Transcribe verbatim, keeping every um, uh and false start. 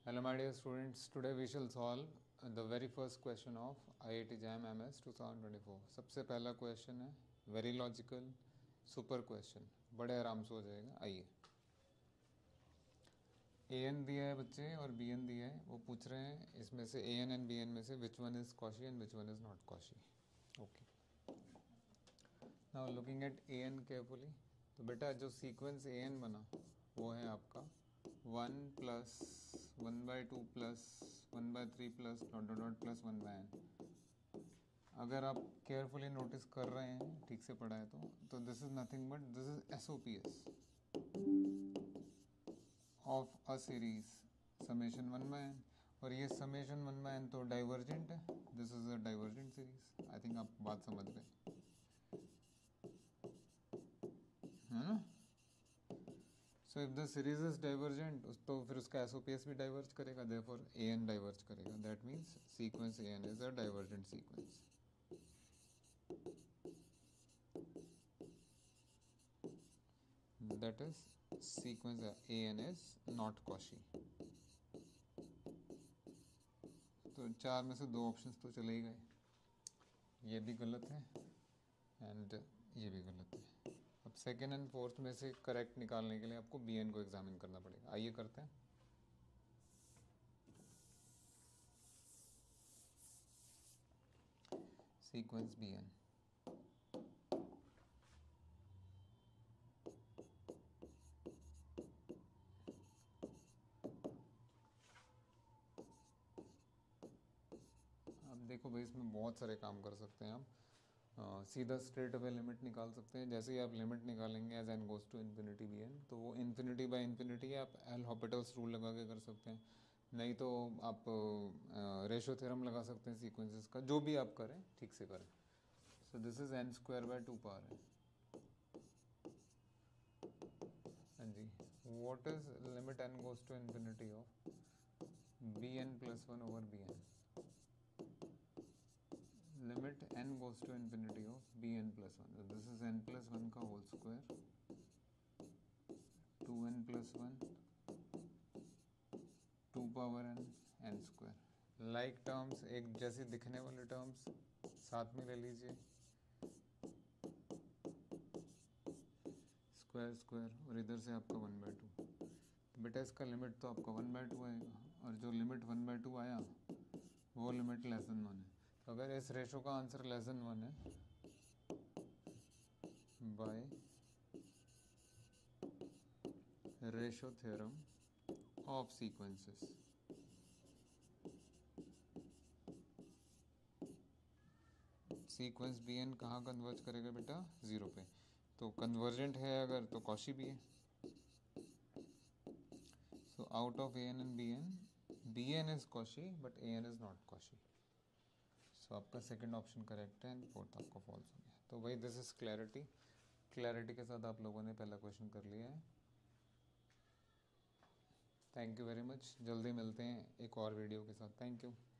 Hello my dear students, today we shall solve the very first question of I I T JAM M S twenty twenty-four. सबसे पहला question है very logical super question, बड़े आराम से हो जाएगा. आइए, ए एन दिया है बच्चे और बी एन दिया है. वो पूछ रहे हैं इसमें से a n and b n में से which one is Cauchy and which one is not Cauchy. Okay, now looking at a n carefully. तो बेटा जो सीक्वेंस ए एन बना वो है आपका one plus one by two plus one by three plus dot dot dot plus one by n. अगर आप carefully notice कर रहे हैं, ठीक से पढ़ा है तो तो this is nothing but this is S O P S of a series summation one by n. और ये समेशन वन बाई एन तो डाइवर्जेंट है. This is a divergent series. I think आप बात समझ गए, है ना. So if the series is divergent तो फिर उसका एस ओ पी एस भी डाइवर्ज करेगा, देयरफॉर ए एन डाइवर्ज करेगा. That means sequence a n is a divergent sequence. That is sequence a n is not Cauchy. तो चार में से दो ऑप्शंस तो चले ही गए. ये भी गलत है एंड ये भी गलत है. अब सेकेंड एंड फोर्थ में से करेक्ट निकालने के लिए आपको बी एन को एग्जामिन करना पड़ेगा. आइए करते हैं. Sequence b n. अब देखो भाई, इसमें बहुत सारे काम कर सकते हैं आप. Uh, सीधा स्ट्रेट अवे लिमिट निकाल सकते हैं. जैसे ही आप लिमिट निकालेंगे as n goes to infinity b n, तो वो इन्फिनिटी बाय इन्फिनिटी आप एल हॉपिटल्स रूल लगा के कर सकते हैं. नहीं तो आप रेशो थ्योरम लगा सकते हैं सीक्वेंसेस का. जो भी आप करें ठीक से करें. So this is n square by two power है. हाँ जी, what is limit n goes to infinity of b n plus one over b n. Limit n goes to infinity of b n plus one. This is n plus one का whole square, two n plus one, two power n, n square. Like terms, एक जैसी दिखने वाले terms साथ में ले लीजिए. Square square और इधर से आपका वन बाई टू. बेटा इसका लिमिट तो आपका वन बाई टू आएगा, और जो लिमिट वन बाई टू आया वो लिमिट लेस देन वन है. तो अगर इस रेशो का आंसर लेस देन वन है by ratio theorem of sequences, sequence b n कहाँ कन्वर्ज करेगा बेटा? ज़ीरो पे. तो कन्वर्जेंट है अगर तो कॉशी भी है. So out of a n and b n, b n is Cauchy but a n is not Cauchy. So आपका सेकंड ऑप्शन करेक्ट है एंड फोर्थ आपका फॉल्स हो गया. तो भाई दिस इज क्लैरिटी. क्लैरिटी के साथ आप लोगों ने पहला क्वेश्चन कर लिया है. Thank you very much. जल्दी मिलते हैं एक और वीडियो के साथ. Thank you.